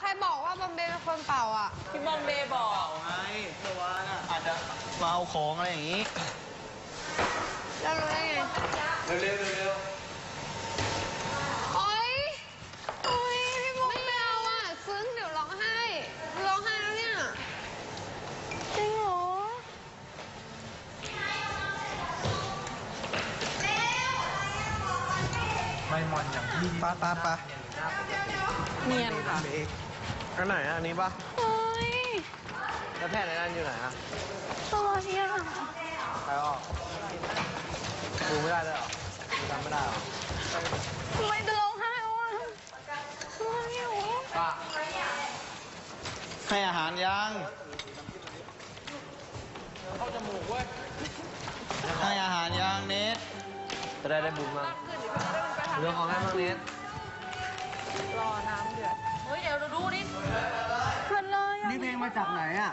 รบอกว่าบอมเบย์เป็นคนเป่าอ่ะพี่บอมเบย์บอกไงตัวว่าอาจจะมาเอาของอะไรอย่างนี้แล้วรู้ได้ไงเร็วโอ๊ยพี่บอมไม่เอาอ่ะซึ้งเดี๋ยวร้องไห้แล้วเนี่ยจริงเหรอไม่มอนอย่างที่ป้าเนียนค่ะอันไหนอันนี้ปะเฮ้ยแล้วแผ่นนั้นอยู่ไหนอะตัวเนี้ยใครออกดูไม่ได้เลยเหรอจำไม่ได้เหรอทำไมจะร้องไห้วะป้าให้อาหารยังเข้าจมูกเว้ยให้อาหารยังเนทจะได้บุญมาเรื่องของให้บ้างเนทรอน้ำเดือดเฮ้ยเดี๋ยวเราดูดิมันเลยนี่เพลงมาจากไหนอ่ะ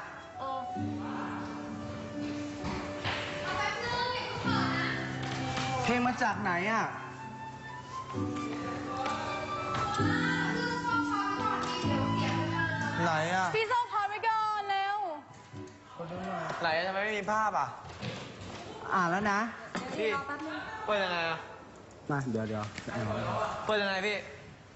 เพลงมาจากไหนอ่ะไหนอ่ะพี่โซ่พาไปก่อนเร็วไหนทำไมไม่มีภาพอ่ะแล้วนะพี่เปิดยังไงอ่ะมาเดี๋ยวเปิดยังไงพี่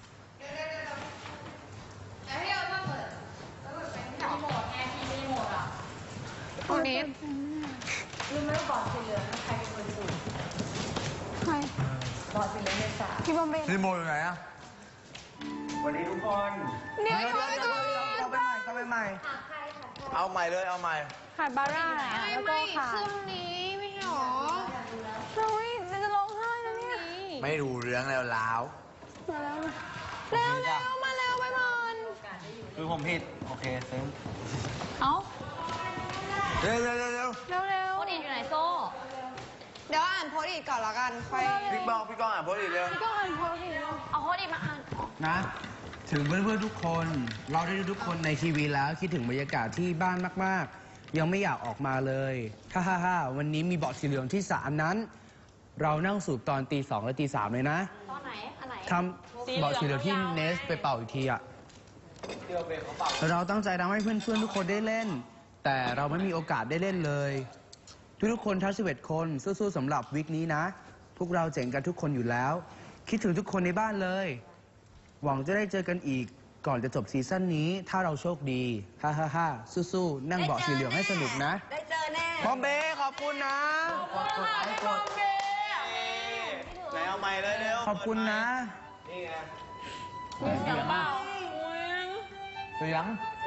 ตรงนี้รู้ไหมว่าบอร์ดสีเหลืองใครเป็นคนสูงใครบอร์ดสีเหลืองเมษาพี่บอมเบย์รีโมทอยู่ไหนอ่ะวันนี้ทุกคนเดี๋ยวเอาไปใหม่เอาใหม่เลยเอาใหม่ขาดบาร่าแล้วก็ขาดเครื่องนี้ไม่หรอเฮ้ยจะร้องไห้แล้วเนี่ยไม่รู้เรื่องแล้วมาแล้วมาแล้วไปมอนคือผมผิดโอเคเซ็งเอ้าเร็วโพสต์อิทอยู่ไหนโซ่เดี๋ยวอ่านโพสต์อิทก่อนละกันค่อยพี่ก้องอ่านโพสต์อิทเร็วพี่ก้องอ่านโพสต์อิทเอาโพสต์อิทมาอ่านนะถึงเพื่อนๆทุกคนเราได้ดูทุกคนในทีวีแล้วคิดถึงบรรยากาศที่บ้านมากๆยังไม่อยากออกมาเลยฮ่าวันนี้มีเบาะสีเหลืองที่3นั้นเรานั่งสูบตอนตี 2และตี 3เลยนะตอนไหนอันไหนทำเบาะสีเหลืองที่เนสไปเป่าอีกทีอะเราตั้งใจทำให้เพื่อนๆทุกคนได้เล่นแต่เราไม่มีโอกาสได้เล่นเลยทุกคนทั้ง11 คนสู้ๆสำหรับวีคนี้นะพวกเราเจ๋งกันทุกคนอยู่แล้วคิดถึงทุกคนในบ้านเลยหวังจะได้เจอกันอีกก่อนจะจบซีซั่นนี้ถ้าเราโชคดีฮ่าสู้ๆนั่งเบาะสีเหลืองให้สนุกนะได้เจอแน่บอมเบย์ขอบคุณนะกดไหนเอาใหม่เลยเร็วขอบคุณนะนี่ไงเสียงเบาเสียง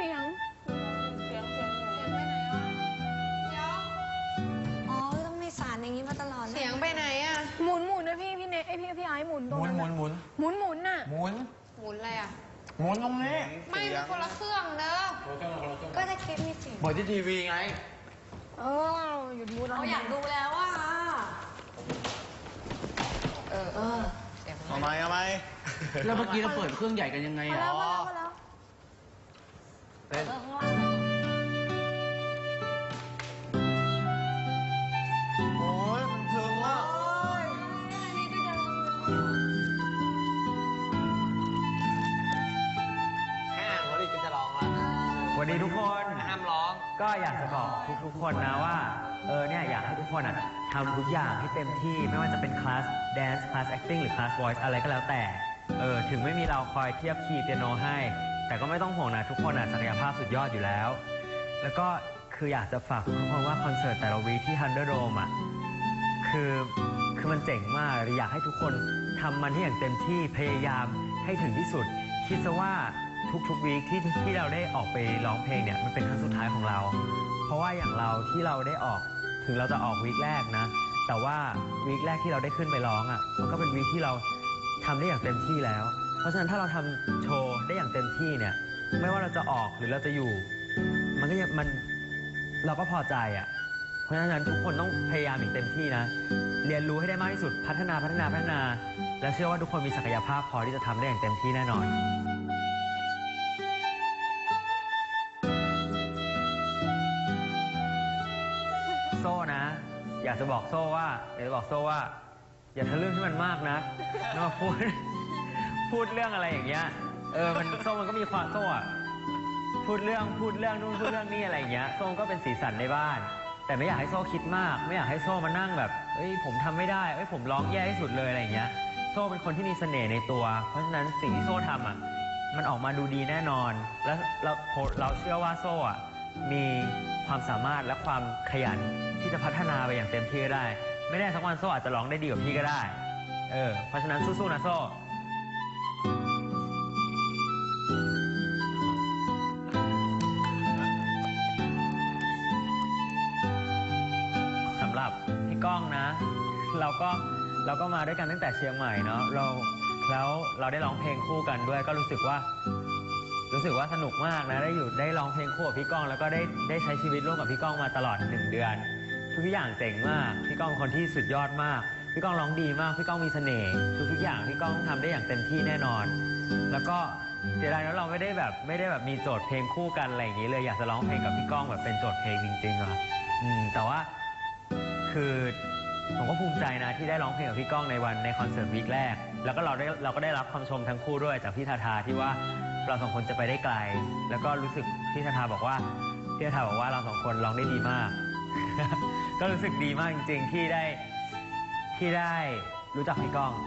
ต้องมีสารอย่างนี้มาตลอดเสียงไปไหนอ่ะหมุนนะพี่เนทพี่ไอ้หมุนตรงนั้นหมุนน่ะหมุนอะไรอ่ะหมุนตรงนี้ไม่เป็นคนละเครื่องเด้อก็จะคิดมีเสียงเปิดที่ทีวีไงหยุดมุนเขาอยากดูแล้วว่าเอาไหมแล้วเมื่อกี้เราเปิดเครื่องใหญ่กันยังไงอ่ะเป็นโอ้ยมันถึงอ่ะวันนี้ทุกคนห้ามร้องก็อยากจะบอกทุกคนนะว่าเนี่ยอยากให้ทุกคนทำทุกอย่างให้เต็มที่ไม่ว่าจะเป็นคลาสแดนซ์คลาส acting หรือคลาส voice อะไรก็แล้วแต่ถึงไม่มีเราคอยเทียบคีย์เปียโนให้แต่ก็ไม่ต้องห่วงนะทุกคนศักยภาพสุดยอดอยู่แล้วแล้วก็คืออยากจะฝากทุกคนว่าคอนเสิร์ตแต่ละวีที่ Thunderdome คือมันเจ๋งมากอยากให้ทุกคนทำมันให้อย่างเต็มที่พยายามให้ถึงที่สุดคิดซะว่าทุกวีคที่เราได้ออกไปร้องเพลงเนี่ยมันเป็นครั้งสุดท้ายของเราเพราะว่าอย่างเราที่เราได้ออกถึงเราจะออกวีคแรกนะแต่ว่าวีคแรกที่เราได้ขึ้นไปร้องมันก็เป็นวีคที่เราทำได้อย่างเต็มที่แล้วเพราะฉะนั้นถ้าเราทำโชว์ได้อย่างเต็มที่เนี่ยไม่ว่าเราจะออกหรือเราจะอยู่เราก็พอใจเพราะฉะนั้นทุกคนต้องพยายามอย่างเต็มที่นะเรียนรู้ให้ได้มากที่สุดพัฒนาและเชื่อว่าทุกคนมีศักยภาพพอที่จะทำได้อย่างเต็มที่แน่นอนโซ่นะอยากจะบอกโซ่ว่าอย่าทะลึ่งให้มันมากนะแล้วมาพูดเรื่องอะไรอย่างเงี้ยโซ่มันก็มีความโซ่พูดเรื่องนู่นพูดเรื่องนี่อะไรอย่างเงี้ยโซ่ก็เป็นสีสันในบ้าน แต่ไม่อยากให้โซ่คิดมาก ไม่อยากให้โซ่มานั่งแบบเอ้ยผมทำไม่ได้เอ้ยผมร้องแย่ที่สุดเลยอะไรอย่างเงี้ยโซ่เป็นคนที่มีเสน่ห์ในตัว เพราะฉะนั้นสิ่งที่โซ่ทำอ่ะมันออกมาดูดีแน่นอน แล้วเราเชื่อว่าโซ่อ่ะมีความสามารถและความขยันที่จะพัฒนาไปอย่างเต็มที่ได้ ไม่แน่สักวันโซ่อาจจะร้องได้ดีกว่าพี่ก็ได้เพราะฉะนั้นสู้ๆนะโซ่สำหรับพี่ก้องนะเราก็มาด้วยกันตั้งแต่เชียงใหม่เนาะแล้วเราได้ร้องเพลงคู่กันด้วยก็รู้สึกว่าสนุกมากนะได้ร้องเพลงคู่กับพี่ก้องแล้วก็ได้ใช้ชีวิตร่วมกับพี่ก้องมาตลอด1 เดือนทุกอย่างเจ๋งมากพี่ก้องเป็นคนที่สุดยอดมากพี่ก้องร้องดีมากพี่ก้องมีเสน่ห์ทุกอย่างพี่ก้องทำได้อย่างเต็มที่แน่นอนแล้วก็เสียดายนะเราไม่ได้แบบมีโจทย์เพลงคู่กันอะไรอย่างนี้เลยอยากจะร้องเพลงกับพี่ก้องแบบเป็นโจทย์เพลงจริงๆอะแต่ว่าคือผมก็ภูมิใจนะที่ได้ร้องเพลงกับพี่ก้องในคอนเสิร์ตวีคแรกแล้วก็เราก็ได้รับคำชมทั้งคู่ด้วยจากพี่ทาทาที่ว่าเรา2 คนจะไปได้ไกลแล้วก็รู้สึกพี่ทาทาบอกว่าเรา2 คนร้องได้ดีมาก ก็รู้สึกดีมากจริงๆที่ได้รู้จักพี่ก้อง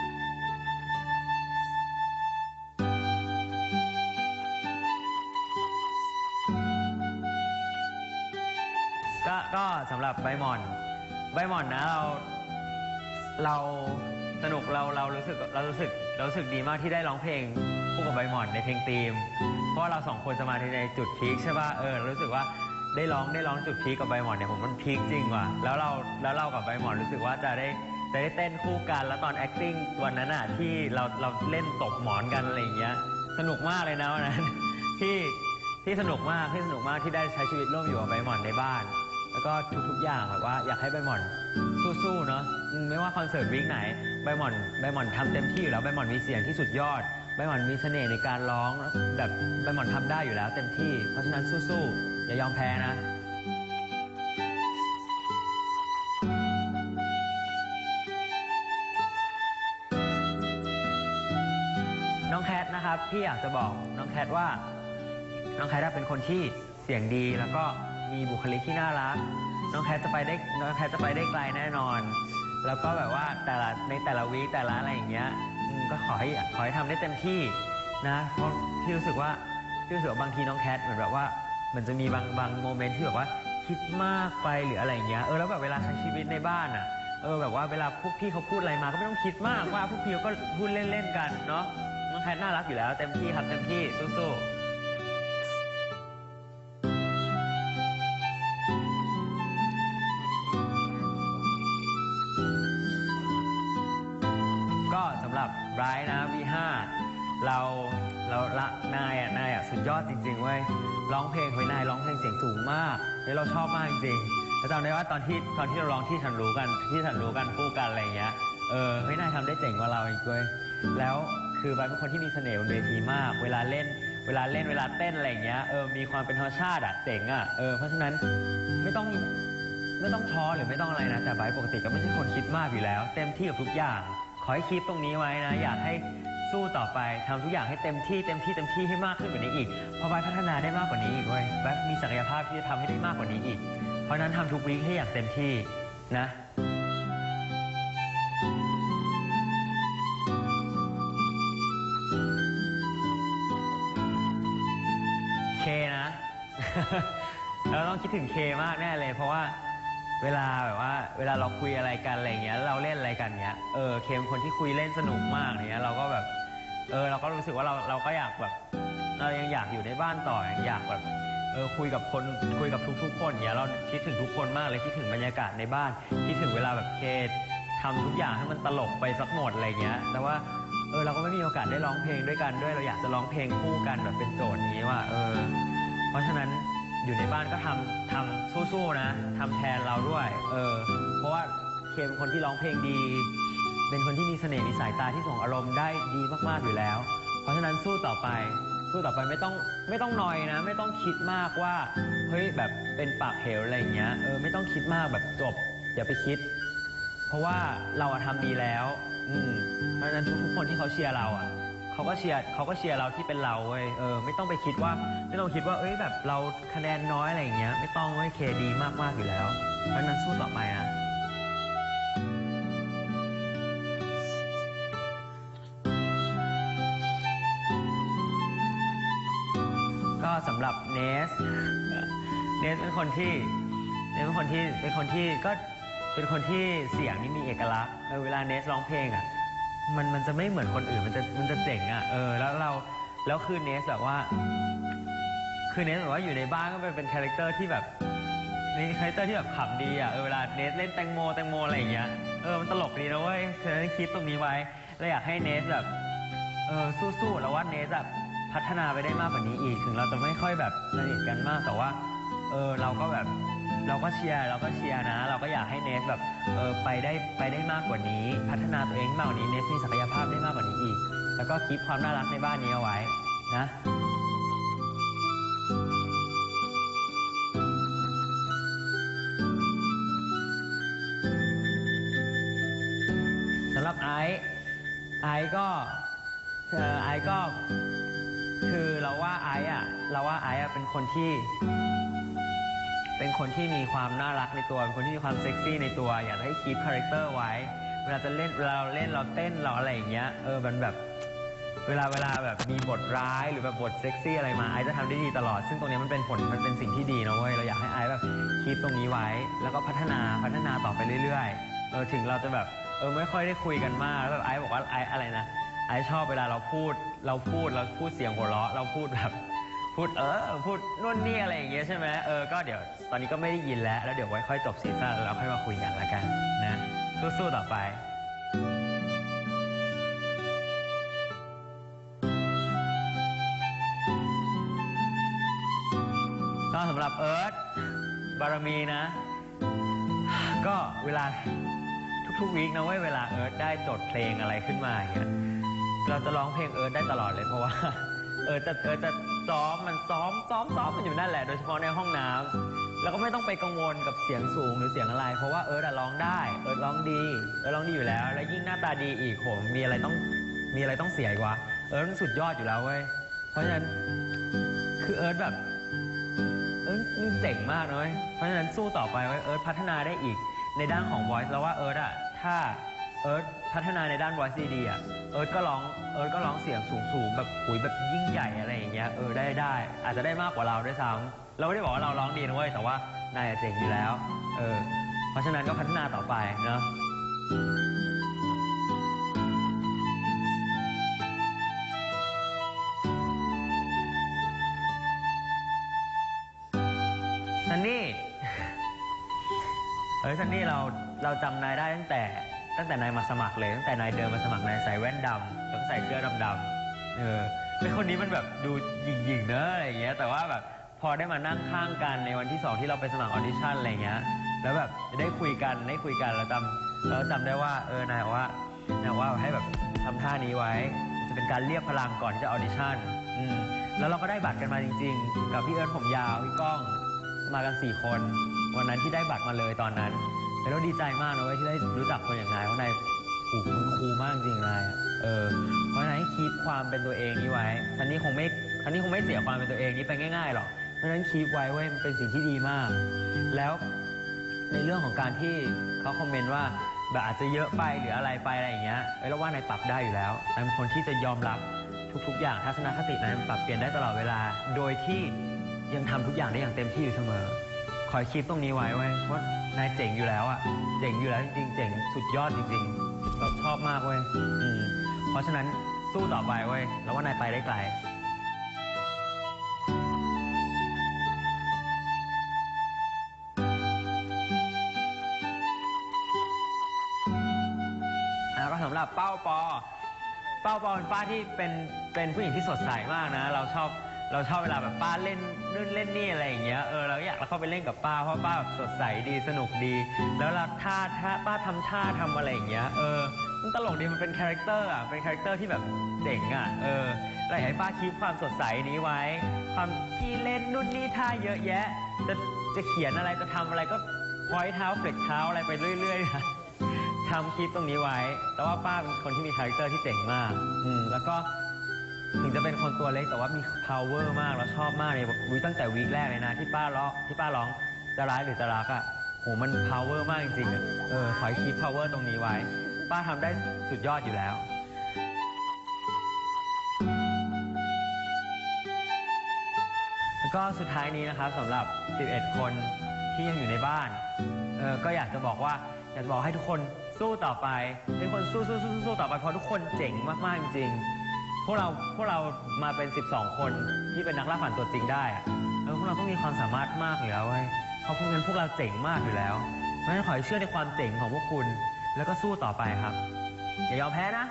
ก็สำหรับใบหม่อนนะเราสนุกเรารู้สึกดีมากที่ได้ร้องเพลงคู่กับใบหม่อนในเพลงธีมเพราะว่าเรา2 คนจะมาในจุดพีคใช่ป่ะเรารู้สึกว่าได้ร้องจุดพีคกับใบหม่อนเนี่ยผมมันพีคจริงว่ะแล้วเรากับใบหม่อนรู้สึกว่าจะได้เต้นคู่กันแล้วตอน acting วันนั้นอ่ะที่เราเล่นตบหมอนกันอะไรอย่างเงี้ยสนุกมากเลยนะวันนั้นที่สนุกมากที่ได้ใช้ชีวิตร่วมอยู่กับใบหม่อนในบ้านแล้วก็ทุกอย่างแบบว่าอยากให้ใบหม่อนสู้ๆเนาะไม่ว่าคอนเสิร์ตวีคไหนใบหม่อนทำเต็มที่อยู่แล้วใบหม่อนมีเสียงที่สุดยอดใบหม่อนมีเสน่ห์ในการร้องแบบใบหม่อนทำได้อยู่แล้วเต็มที่เพราะฉะนั้นสู้ๆอย่ายอมแพ้นะน้องแคทนะครับพี่อยากจะบอกน้องแคทว่าน้องแคทเป็นคนที่เสียงดีแล้วก็มีบุคลิกที่น่ารักน้องแคทจะไปได้ไกลแน่นอนแล้วก็แบบว่าในแต่ละวีคแต่ละอะไรอย่างเงี้ยก็ขอให้ทำได้เต็มที่นะเพราะพี่รู้สึกว่าบางทีน้องแคทเหมือนแบบว่ามันจะมีบางโมเมนต์ที่แบบว่าคิดมากไปหรืออะไรอย่างเงี้ยแล้วแบบเวลาใช้ชีวิตในบ้านอ่ะแบบว่าเวลาพวกพี่เขาพูดอะไรมาก็ไม่ต้องคิดมากว่าพวกพี่ก็พูดเล่นๆกันเนาะน้องแคทน่ารักอยู่แล้วเต็มที่ครับเต็มที่สู้ๆสำหรับไบรท์นะ V5 เราละนายอ่ะสุดยอดจริงๆเว้ยร้องเพลงนายร้องเพลงเสียงสูงมากแล้วเราชอบมากจริงๆแล้วจำได้ว่าตอนที่เราร้องที่ฉันรู้กันคู่กันอะไรอย่างเงี้ยนายทำได้เจ๋งกว่าเราอีกเว้ยแล้วคือไบรท์เป็นคนที่มีเสน่ห์บนเวทีมากเวลาเต้นเวลาเต้นอะไรอย่างเงี้ยมีความเป็นธรรมชาติอ่ะเจ๋งอ่ะเพราะฉะนั้นไม่ต้องท้อหรือไม่ต้องอะไรนะแต่ไบรท์ปกติก็ไม่ใช่คนคิดมากอยู่แล้วเต็มที่กับทุกอย่างขอให้คีปตรงนี้ไว้นะอยากให้สู้ต่อไปทำทุกอย่างให้เต็มที่ให้มากขึ้นกว่านี้อีกเพราะไบรท์พัฒนาได้มากกว่านี้อีกเว้ยไบรท์มีศักยภาพที่จะทำให้ได้มากกว่านี้อีกเพราะนั้นทำทุกวีคให้อย่างเต็มที่นะเคนะ เราต้องคิดถึงเคมากแน่เลยเพราะว่าเวลาเราคุยอะไรกันอะไรเงี้ยเราเล่นอะไรกันเงี้ยเคเป็นคนที่คุยเล่นสนุกมากเงี้ยเราก็แบบเราก็รู้สึกว่าเราก็อยากแบบเรายังอยากอยู่ในบ้านต่ออยากแบบคุยกับทุกคนเงี้ยเราคิดถึงทุกคนมากเลยคิดถึงบรรยากาศในบ้านคิดถึงเวลาแบบเคทำทุกอย่างให้มันตลกไปสักหมดอะไรเงี้ยแต่ว่าเราก็ไม่มีโอกาสได้ร้องเพลงด้วยกันด้วยเราอยากจะร้องเพลงคู่กันแบบเป็นโจทย์นี้ว่าเพราะฉะนั้นอยู่ในบ้านก็ทำสู้ๆนะทำแทนเราด้วยเพราะว่าเคเป็นคนที่ร้องเพลงดีเป็นคนที่มีเสน่ห์มีสายตาที่ส่งอารมณ์ได้ดีมากๆอยู่แล้วเพราะฉะนั้นสู้ต่อไปไม่ต้องนอยนะไม่ต้องคิดมากว่าเฮ้ยแบบเป็นปากเหวอะไรอย่างเงี้ยไม่ต้องคิดมากแบบจบอย่าไปคิดเพราะว่าเราทำดีแล้วเพราะฉะนั้นทุกคนที่เขาเชียร์เราขเขาก็เชียร์เราที่เป็นเราเว้ยไม่ต้องคิดว่าเอ้ยแบบเราคะแนนน้อยอะไรอย่างเงี้ยไม่ต้องเว้ยเคดีมากๆอยู่แล้วเพราะฉะนั้นสู้ต่อไปนะก็สำหรับเนสเป็นคนที่เสียงนี่มีเอกลักษณ์เวลาเนสร้องเพลงอ่ะมันจะไม่เหมือนคนอื่นมันจะเจ๋งอ่ะแล้วคือเนสแบบว่าอยู่ในบ้านก็เป็นคาแรคเตอร์ที่แบบคาแรคเตอร์ที่แบบขำดีอ่ะเวลาเนสเล่นแตงโมอะไรอย่างเงี้ยมันตลกดีนะเว้ยฉะนั้นคิดตรงนี้ไว้แล้วอยากให้เนสแบบสู้ๆแล้วว่าเนสแบบพัฒนาไปได้มากกว่านี้อีกถึงเราจะไม่ค่อยแบบสนิทกันมากแต่ว่าเราก็เชียร์นะเราก็อยากให้เนสแบบไปได้มากกว่านี้พัฒนาตัวเองมากกว่านี้เนสมีศักยภาพได้มากกว่านี้อีกแล้วก็คีปความน่ารักในบ้านนี้เอาไว้นะสำหรับไอซ์ก็คือเราว่าไอซ์เป็นคนที่มีความน่ารักในตัวเป็นคนที่มีความเซ็กซี่ในตัวอยากให้คีปคาแรคเตอร์ไว้เวลาเราเล่นเราเต้นเราอะไรอย่างเงี้ยมันแบบเวลาแบบมีบทร้ายหรือแบบบทเซ็กซี่อะไรมาไอซ์จะทำได้ดีตลอดซึ่งตรงนี้มันเป็นสิ่งที่ดีนะเว้ยเราอยากให้ไอซ์แบบคีปตรงนี้ไว้แล้วก็พัฒนาต่อไปเรื่อยๆถึงเราจะแบบไม่ค่อยได้คุยกันมากแล้วแบบไอซ์บอกว่าไอซ์อะไรนะไอซ์ชอบเวลาเราพูดเสียงหัวเราะเราพูดนู่นนี่อะไรอย่างเงี้ยใช่ไหมก็เดี๋ยวตอนนี้ก็ไม่ได้ยินแล้วเดี๋ยวไว้ค่อยจบซีซั่นแล้วค่อยมาคุยกันละกันนะสู้ๆต่อไปก็สำหรับเอิร์ธบารมีนะก็เวลาทุกวีคนะเวลาเอิร์ธได้จดเพลงอะไรขึ้นมาอย่างเงี้ยเราจะร้องเพลงเอิร์ธได้ตลอดเลยเพราะว่าจะซ้อมมันอยู่นั่นแหละโดยเฉพาะในห้องน้ำแล้วก็ไม่ต้องไปกังวลกับเสียงสูงหรือเสียงอะไรเพราะว่าร้องได้ร้องดีอยู่แล้วแล้วยิ่งหน้าตาดีอีกโหมีอะไรต้องเสียอีกวะมันสุดยอดอยู่แล้วเว้ยเพราะฉะนั้นคือแบบมันเจ๋งมากนะเว้ยเพราะฉะนั้นสู้ต่อไปไว้พัฒนาได้อีกในด้านของ voice แล้วว่าถ้าพัฒนาในด้าน voice ดีๆก็ร้องเสียงสูงแบบคุยแบบยิ่งใหญ่อะไรอย่างเงี้ยได้อาจจะได้มากกว่าเราด้วยซ้ำเราไม่ได้บอกว่าเราร้องดีนะเว้ยแต่ว่านายเจ๋งอยู่แล้วเพราะฉะนั้นก็พัฒนาต่อไปเนาะซันนี่เราจำนายได้ตั้งแต่นายมาสมัครเลยตั้งแต่นายเดินมาสมัครนายใส่แว่นดำแล้วก็ใส่เสื้อดำเป็นคนนี้มันแบบดูหยิ่งๆเนอะอะไรอย่างเงี้ยแต่ว่าแบบพอได้มานั่งข้างกันในวันที่2ที่เราไปสมัครออดิชั่นอะไรเงี้ยแล้วแบบได้คุยกันเราจำได้ว่านายว่าให้แบบทำท่านี้ไว้จะเป็นการเรียกพลังก่อนที่จะออดิชั่นแล้วเราก็ได้บัตรกันมาจริงๆกับพี่เอิร์ธผมยาวพี่ก้องมากัน4 คนวันนั้นที่ได้บัตรมาเลยตอนนั้นแล้วดีใจมากนะเว้ยที่ได้รู้จักคนอย่างนายเพราะนายคุณครูมากจริงนายเพราะฉะนั้นคีปความเป็นตัวเองนี้ไว้อันนี้คงไม่เสียความเป็นตัวเองนี้ไปง่ายๆหรอกเพราะฉะนั้นคีปไว้เว้ยมันเป็นสิ่งที่ดีมากแล้วในเรื่องของการที่เขาคอมเมนต์ว่าแบบอาจจะเยอะไปหรืออะไรไปอะไรอย่างเงี้ยแล้วว่านายปรับได้อยู่แล้วนายเป็นคนที่จะยอมรับทุกๆอย่างทัศนคตินายปรับเปลี่ยนได้ตลอดเวลาโดยที่ยังทำทุกอย่างได้อย่างเต็มที่อยู่เสมอคอยคีปตรงนี้ไว้เว้ยเพราะนายเจ๋งอยู่แล้วเจ๋งอยู่แล้วจริงๆเจ๋งสุดยอดจริงๆเราชอบมากเว้ยเพราะฉะนั้นสู้ต่อไปเว้ยแล้วว่านายไปได้ไกลแล้วก็สำหรับเป้าปอเป็นป้าที่เป็นผู้หญิงที่สดใสมากนะเราชอบเวลาแบบป้าเล่นนู่นเล่นนี่อะไรอย่างเงี้ยเราอยากเข้าไปเล่นกับป้าเพราะป้าแบบสดใสดีสนุกดีแล้วถ้าป้าทำท่าทำอะไรอย่างเงี้ยมันตลกดีมันเป็นคาแรคเตอร์เป็นคาแรคเตอร์ที่แบบเจ๋งเราอยากให้ป้าคีปความสดใสนี้ไว้ความขี้เล่นนู่นนี่ท่าเยอะแยะจะเขียนอะไรจะทำอะไรก็พอยเท้าเฟล็กเท้าอะไรไปเรื่อยๆนะทำคลิปตรงนี้ไว้แต่ว่าป้าเป็นคนที่มีคาแรคเตอร์ที่เจ๋งมากแล้วก็ถึงจะเป็นคนตัวเล็กแต่ว่ามี power มากแล้วชอบมากเลยวิตั้งแต่วีคแรกเลยนะที่ป้าร้องจะร้ายหรือจะรักอ่ะโหมัน power มากจริงๆอ่ะขอให้คีป power ตรงนี้ไว้ ป้าทำได้สุดยอดอยู่แล้ว แล้วก็สุดท้ายนี้นะครับสำหรับ 11 คนที่ยังอยู่ในบ้านก็อยากจะบอกให้ทุกคนสู้ต่อไปทุกคนสู้ต่อไปเพราะทุกคนเจ๋งมากๆจริงๆพวกเรามาเป็น 12 คนที่เป็นนักล่าฝันตัวจริงได้อะพวกเราต้องมีความสามารถมากอยู่แล้วเว้ยเพราะพวกนั้นพวกเราเจ๋งมากอยู่แล้วเพราะฉะนั้นขอให้เชื่อในความเจ๋งของพวกคุณแล้วก็สู้ต่อไปครับอย่ายอมแพ้นะ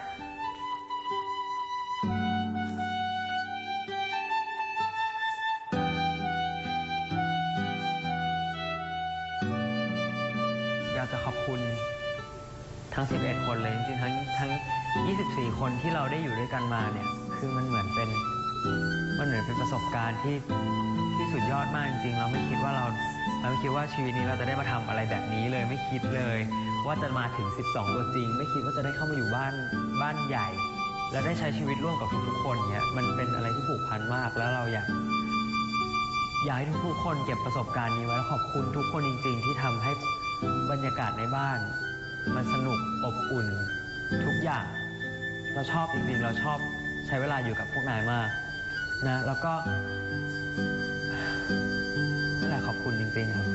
อยากจะขอบคุณทั้ง 11 คนเลยจริงๆทั้ง 24 คนที่เราได้อยู่ด้วยกันมาเนี่ยคือมันเหมือนเป็นประสบการณ์ที่สุดยอดมากจริงๆเราไม่คิดว่าชีวิตนี้เราจะได้มาทำอะไรแบบนี้เลยไม่คิดเลยว่าจะมาถึง 12 ตัวจริงไม่คิดว่าจะได้เข้ามาอยู่บ้านใหญ่และได้ใช้ชีวิตร่วมกับทุกๆคนเนี่ยมันเป็นอะไรที่ผูกพันมากแล้วเราอยากให้ทุกๆคนเก็บประสบการณ์นี้ไว้แล้วขอบคุณทุกคนจริงๆที่ทำให้บรรยากาศในบ้านมันสนุกอบอุ่นทุกอย่างเราชอบจริงๆเราชอบใช้เวลาอยู่กับพวกนายมากนะแล้วก็นั่นแหละขอบคุณจริงๆครับ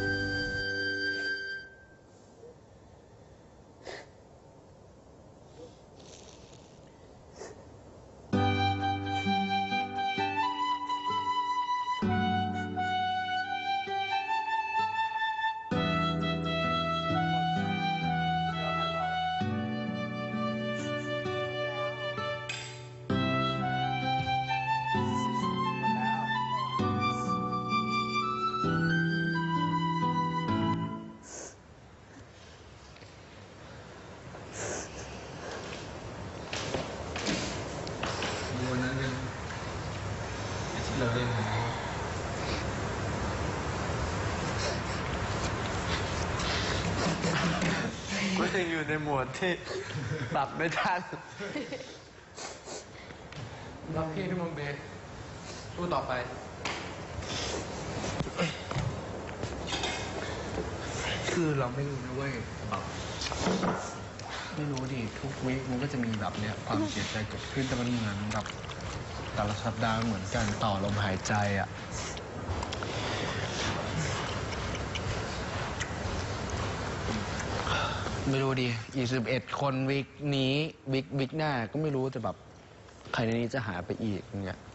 ก็ยังอยู่ในหมวดที่ปรับไม่ทันรับพี่มุมเบสสู้ต่อไป คือเราไม่รู้นะเว้ยแบบไม่รู้ดิทุกวีคมันก็จะมีแบบเนี้ยความเสียใจเกิดขึ้นแต่มันเหมือนแบบแต่ละสัปดาห์เหมือนกันต่อลมหายใจอ่ะไม่รู้ดิอีก11 คนวีคนี้วีคหน้าก็ไม่รู้แต่แบบใครในนี้จะหายไปอีกอย่างเงี้ย